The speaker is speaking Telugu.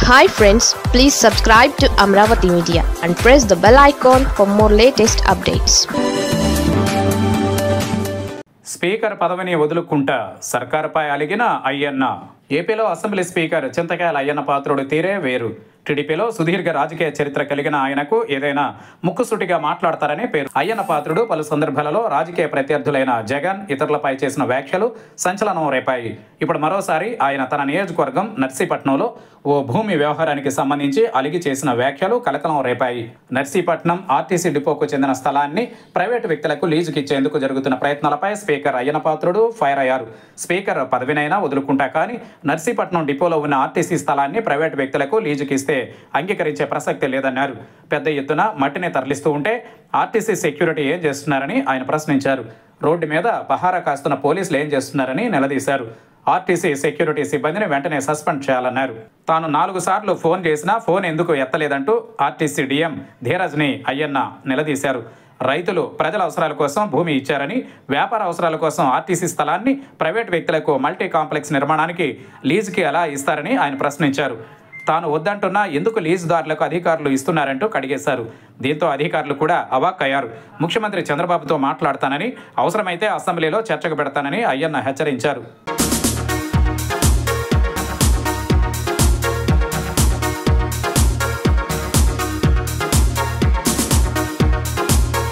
Hi friends, please subscribe to Amravati Media and press the bell icon for more latest updates. Speaker పదవిని వదులుకుంటా సర్కారుపై అలిగిన అయ్యన్న. ఏపీలో అసెంబ్లీ స్పీకర్ చింతకాయల అయ్యన్న పాత్రుడు తీరే వేరు. టీడీపీలో సుదీర్ఘ రాజకీయ చరిత్ర కలిగిన ఆయనకు ఏదైనా ముక్కుసూటిగా మాట్లాడతారని పేరు. అయ్యన్న పాత్రుడు పలు సందర్భాలలో రాజకీయ ప్రత్యర్థులైన జగన్ ఇతరులపై చేసిన వ్యాఖ్యలు సంచలనం రేపాయి. ఇప్పుడు మరోసారి ఆయన తన నియోజకవర్గం నర్సీపట్నంలో ఓ భూమి వ్యవహారానికి సంబంధించి అలిగి చేసిన వ్యాఖ్యలు కలకలం రేపాయి. నర్సీపట్నం ఆర్టీసీ డిపోకు చెందిన స్థలాన్ని ప్రైవేటు వ్యక్తులకు లీజుకిచ్చేందుకు జరుగుతున్న ప్రయత్నాలపై స్పీకర్ అయ్యన్న పాత్రుడు ఫైర్ అయ్యారు. స్పీకర్ పదవినైనా వదులుకుంటా కానీ నర్సీపట్నం డిపోలో ఉన్న ఆర్టీసీ స్థలాన్ని ప్రైవేటు వ్యక్తులకు లీజుకిస్తే అంగీకరించే ప్రసక్తి లేదన్నారు. పెద్ద ఎత్తున మట్టిని తరలిస్తూ ఉంటే ఆర్టీసీ సెక్యూరిటీ ఏం చేస్తున్నారని ఆయన ప్రశ్నించారు. రోడ్డు మీద పహారా కాస్తున్న పోలీసులు ఏం చేస్తున్నారని నిలదీశారు. ఆర్టీసీ సెక్యూరిటీ సిబ్బందిని వెంటనే సస్పెండ్ చేయాలన్నారు. తాను 4 సార్లు ఫోన్ చేసినా ఫోన్ ఎందుకు ఎత్తలేదంటూ ఆర్టీసీ డిఎం ధీరజ్ని అయ్యన్న నిలదీశారు. రైతులు ప్రజల అవసరాల కోసం భూమి ఇచ్చారని, వ్యాపార అవసరాల కోసం ఆర్టీసీ స్థలాన్ని ప్రైవేట్ వ్యక్తులకు మల్టీ కాంప్లెక్స్ నిర్మాణానికి లీజుకి ఎలా ఇస్తారని ఆయన ప్రశ్నించారు. తాను వద్దంటున్నా ఎందుకు లీజుదారులకు అధికారులు ఇస్తున్నారంటూ కడిగేశారు. దీంతో అధికారులు కూడా అవాక్కయ్యారు. ముఖ్యమంత్రి చంద్రబాబుతో మాట్లాడతానని, అవసరమైతే అసెంబ్లీలో చర్చకు పెడతానని అయ్యన్న హెచ్చరించారు.